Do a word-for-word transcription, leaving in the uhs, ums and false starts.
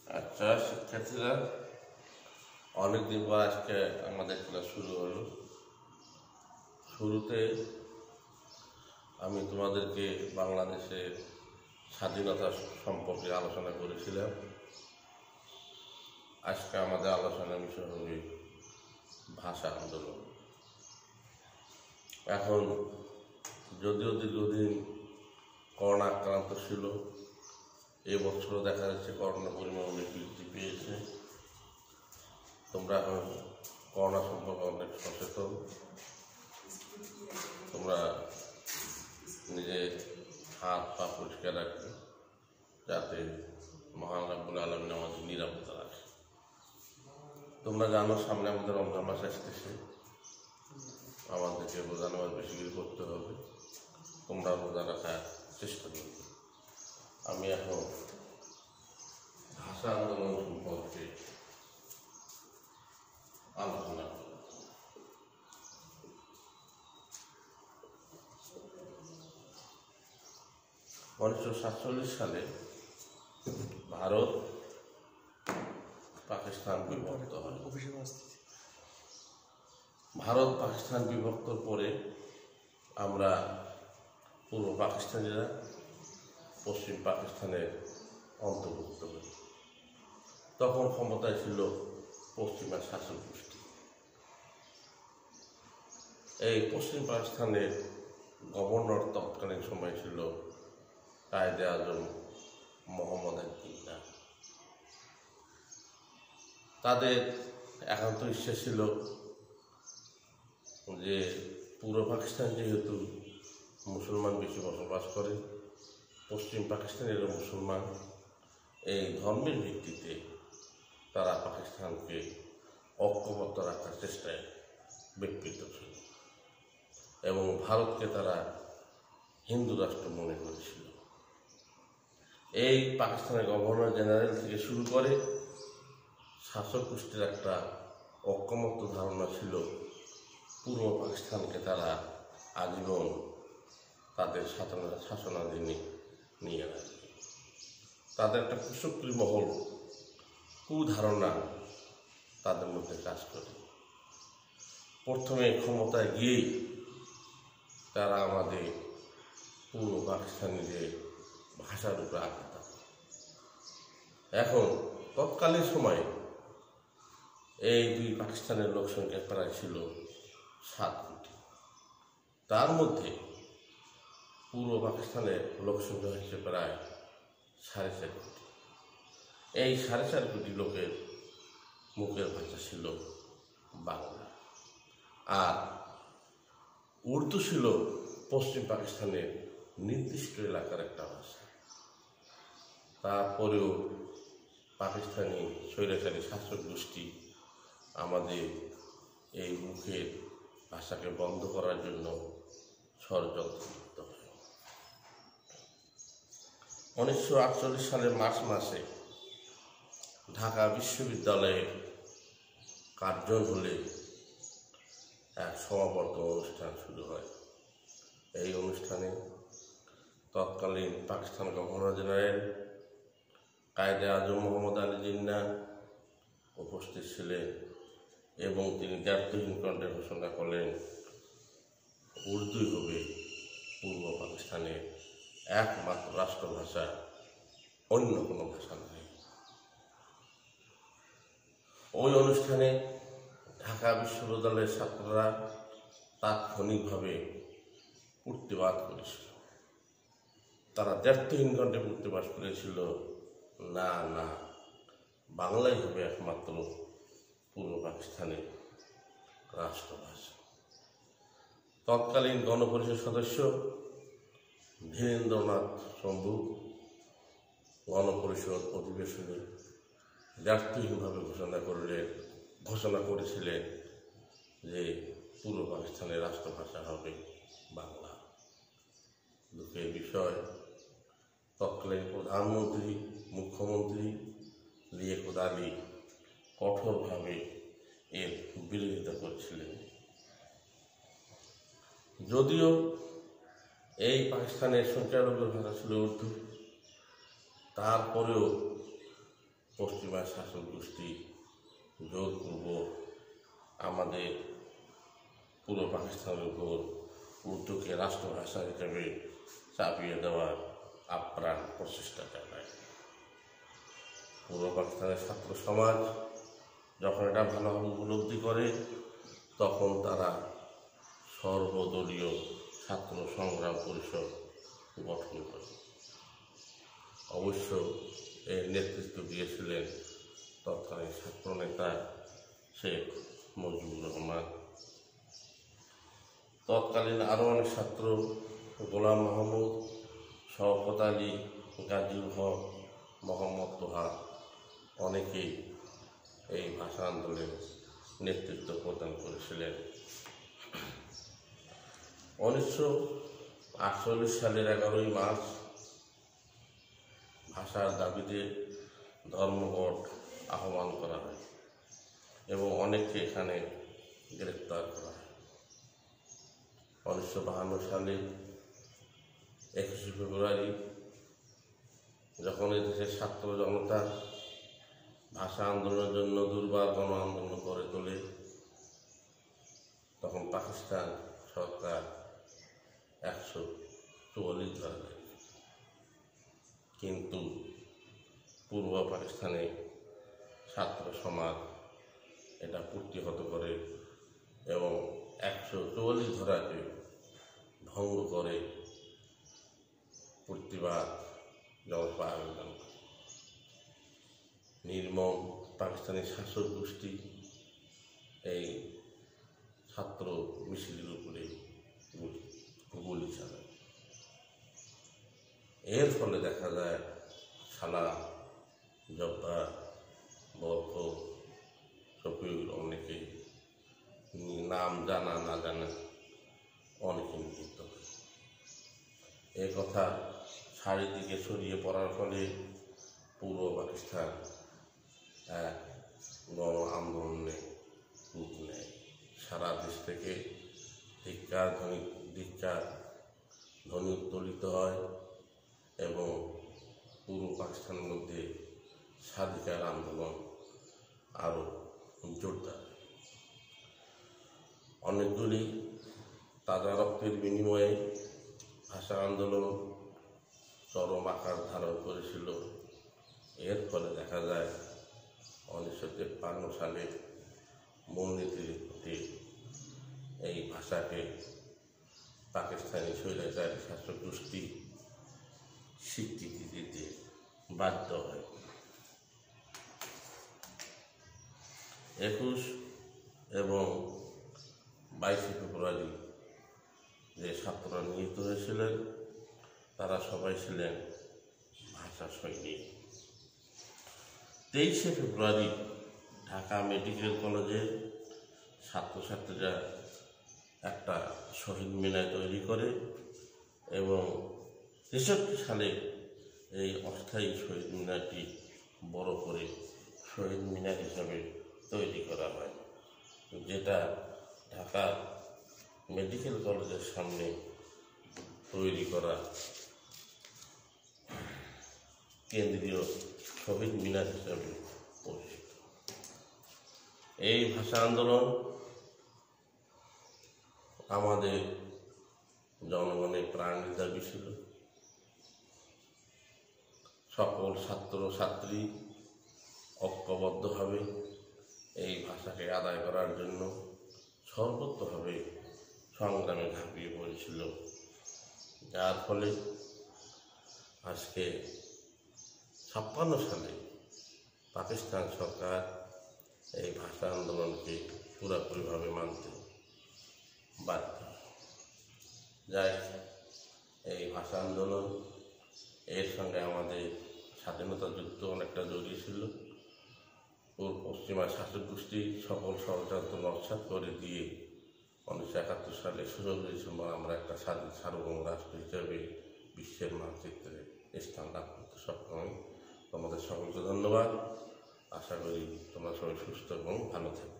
আচ্ছা শিক্ষার্থীরা, অনেকদিন পর আজকে আমাদের ক্লাস শুরু হলো। শুরুতে আমি তোমাদেরকে বাংলাদেশের স্বাধীনতা সম্পর্কে আলোচনা করেছিলাম। আজকে আমাদের আলোচনার বিষয় হবে ভাষা আন্দোলন। এখন যদিও দীর্ঘদিন করোনা আক্রান্ত ছিল, এবছরও দেখা যাচ্ছে করোনার পরিমাণ অনেক বৃদ্ধি পেয়েছে। তোমরা এখন করোনা সম্পর্কে অনেক সচেতন। তোমরা নিজের হাত পা পরিষ্কার রাখবে, যাতে মহান রাব্বুল আলামিন আমাদের নিরাপত্তা রাখে। তোমরা জানো সামনে আমাদের রমজান মাস আসতেছে, আমাদেরকে রোজা নামাজ বেশি করে করতে হবে। তোমরা রোজা রাখার চেষ্টা করবে। আমি এখন ভাষা আন্দোলন সম্পর্কে আলোচনা করব। উনিশশো সাতচল্লিশ সালে ভারত পাকিস্তান বিভক্ত হয়। ভারত পাকিস্তান বিভক্তর পরে আমরা পূর্ব পাকিস্তানিরা পশ্চিম পাকিস্তানের অন্তর্ভুক্ত হই। তখন ক্ষমতায় ছিল পশ্চিমা শাসক গোষ্ঠী। এই পশ্চিম পাকিস্তানের গভর্নর তৎকালীন সময় ছিল কায়েদে আজম মোহাম্মদ আলী জিন্নাহ। তাদের একান্ত ইচ্ছা ছিল যে পূর্ব পাকিস্তান যেহেতু মুসলমান বেশি বসবাস করে, পশ্চিম পাকিস্তানেরও মুসলমান, এই ধর্মের ভিত্তিতে তারা পাকিস্তানকে ঐক্যবদ্ধ রাখার চেষ্টায় বিক্ষিপ্ত ছিল এবং ভারতকে তারা হিন্দু রাষ্ট্র মনে করেছিল। এই পাকিস্তানের গভর্নর জেনারেল থেকে শুরু করে শাসক গোষ্ঠীর একটা ঐক্যমত্য ধারণা ছিল পূর্ব পাকিস্তানকে তারা আজীবন তাদের শাসনাধীনে নিয়ে রাখবে। তাদের একটা কুশক্রী মহল কুধারণা তাদের মধ্যে কাজ করে। প্রথমে ক্ষমতায় গিয়েই তারা আমাদের পূর্ব পাকিস্তানিদের ভাষার উপরে আঘাত। এখন তৎকালীন সময়ে এই দুই পাকিস্তানের লোক সংখ্যা প্রায় ছিল সাত কোটি। তার মধ্যে পূর্ব পাকিস্তানের লোক সংখ্যা হচ্ছে প্রায় সাড়ে চার কোটি। এই সাড়ে চার কোটি লোকের মুখের ভাষা ছিল বাংলা, আর উর্দু ছিল পশ্চিম পাকিস্তানের নির্দিষ্ট এলাকার একটা ভাষা। তারপরেও পাকিস্তানি স্বৈরাচারী শাসক গোষ্ঠী আমাদের এই মুখের ভাষাকে বন্ধ করার জন্য ষড়যন্ত্র লিপ্ত হয়। উনিশশো আটচল্লিশ সালের মার্চ মাসে ঢাকা বিশ্ববিদ্যালয়ে কার্জন হলে এক সমাবর্তন অনুষ্ঠান শুরু হয়। এই অনুষ্ঠানে তৎকালীন পাকিস্তান গভর্নর জেনারেল কায়েদে আজম মোহাম্মদ আলী জিন্নাহ উপস্থিত ছিলেন এবং তিনি দ্ব্যর্থহীন কণ্ঠে ঘোষণা করলেন উর্দুই হবে পূর্ব পাকিস্তানের একমাত্র রাষ্ট্রভাষা, অন্য কোনো ভাষা নেই। ওই অনুষ্ঠানে ঢাকা বিশ্ববিদ্যালয়ের ছাত্ররা তাৎক্ষণিকভাবে প্রতিবাদ করেছিল। তারা দ্ব্যর্থহীন কণ্ঠে প্রতিবাদ করেছিল, না না, বাংলাই হবে একমাত্র পূর্ব পাকিস্তানের রাষ্ট্রভাষা। তৎকালীন গণপরিষদ সদস্য ধীরেন্দ্রনাথ শম্ভু গণপরিষদ অধিবেশনে দ্ব্যর্থহীনভাবে ঘোষণা করলেন ঘোষণা করেছিলেন যে পূর্ব পাকিস্তানের রাষ্ট্রভাষা হবে বাংলা। দুঃখের বিষয়, তৎকালীন প্রধানমন্ত্রী মুখ্যমন্ত্রী লিয়াকত আলী কঠোরভাবে এর বিরোধিতা করেছিলেন। যদিও এই পাকিস্তানের সংখ্যালঘুর ভাষা ছিল উর্দু, তারপরেও পশ্চিম পশ্চিমা শাসক গোষ্ঠী জোরপূর্বক আমাদের পূর্ব পাকিস্তানের উপর উর্দুকে রাষ্ট্রভাষা হিসেবে চাপিয়ে দেওয়ার আপ্রাণ প্রচেষ্টা চালায়। পূর্ব পাকিস্তানের ছাত্র সমাজ যখন এটা ভালোভাবে উপলব্ধি করে তখন তারা সর্বদলীয় ছাত্র সংগ্রাম পরিষদ গঠন করে। অবশ্য এর নেতৃত্ব দিয়েছিলেন তৎকালীন ছাত্রনেতা শেখ মুজিবুর রহমান। তৎকালীন আরও অনেক ছাত্র গোলাম মাহমুদ, শওকত আলী, গাজীউল হক, মোহাম্মদ তোহা অনেকেই এই ভাষা আন্দোলনে নেতৃত্ব প্রদান করেছিলেন। উনিশশো আটচল্লিশ সালের এগারোই মার্চ ভাষার দাবিতে ধর্মঘট আহ্বান করা হয় এবং অনেককে এখানে গ্রেপ্তার করা হয়। উনিশশো বাহান্ন সালে একুশে ফেব্রুয়ারি যখন এদেশের ছাত্র জনতা ভাষা আন্দোলনের জন্য দুর্বার গণ আন্দোলন করে তোলে, তখন পাকিস্তান সরকার একশো চুয়াল্লিশ ধরা দেয়। কিন্তু পূর্ব পাকিস্তানে ছাত্র সমাজ এটা প্রতিহত করে এবং একশো চুয়াল্লিশ ধারাকে ভঙ্গ করে প্রতিবাদ জনতা আন্দোলন। নির্মম পাকিস্তানি শাসক গোষ্ঠী এই ছাত্র মিছিলের উপরে গুলি চালায়। এর ফলে দেখা যায় সালা, জব্বার, বরফ, শফিউল অনেকে নাম জানা না জানা অনেকে নিহত হয়। এ কথা চারিদিকে ছড়িয়ে পড়ার ফলে পূর্ব পাকিস্তান এক গণ আন্দোলনে রূপ নেয়। সারা দেশ থেকে ধিক্কার ধ্বনি ধিক্কার ধ্বনি উত্তোলিত হয় এবং পূর্ব পাকিস্তানের মধ্যে স্বাধিকার আন্দোলন আরও জোরদার। অনেকগুলি তাজা রক্তের বিনিময়ে ভাষা আন্দোলন চরম আকার ধারণ করেছিল। এর ফলে দেখা যায় উনিশশো তেপ্পান্ন সালে মূলনীতির প্রতি এই ভাষাকে পাকিস্তানি স্বৈরাচারী শাসক গোষ্ঠী স্বীকৃতি দিতে বাধ্য হয়। একুশ এবং বাইশে ফেব্রুয়ারি যে ছাত্ররা নিহত হয়েছিলেন তারা সবাই ছিলেন ভাষা সৈনিক। তেইশে ফেব্রুয়ারি ঢাকা মেডিকেল কলেজে ছাত্রছাত্রীরা একটা শহীদ মিনার তৈরি করে এবং তেষট্টি সালে এই অস্থায়ী শহীদ মিনারটি বড় করে শহীদ মিনার হিসাবে তৈরি করা হয়, যেটা ঢাকা মেডিকেল কলেজের সামনে তৈরি করা কেন্দ্রীয় শহীদ মিনার হিসাবে পরিচিত। এই ভাষা আন্দোলন আমাদের জনগণের প্রাণের দাবি ছিল। সকল ছাত্র ছাত্রী ঐক্যবদ্ধভাবে এই ভাষাকে আদায় করার জন্য সর্বত্রভাবে সংগ্রামে ঝাঁপিয়ে পড়েছিল, যার ফলে আজকে ছাপ্পান্ন সালে পাকিস্তান সরকার এই ভাষা আন্দোলনকে পুরোপুরিভাবে মানতে বাধ্য। যাই এই ভাষা আন্দোলন এর সঙ্গে আমাদের স্বাধীনতা যুদ্ধ অনেকটা জড়িয়ে ছিল। পশ্চিমা শাসক গোষ্ঠী সকল ষড়যন্ত্র নস্যাৎ করে দিয়ে উনিশশো একাত্তর সালে ষোলোই ডিসেম্বর আমরা একটা স্বাধীন সার্বভৌম রাষ্ট্র হিসেবে বিশ্বের মানচিত্রে স্থান লাভ করতে সক্ষম হই। তোমাদের সকলকে ধন্যবাদ। আশা করি তোমরা সবাই সুস্থ এবং ভালো থাকবে।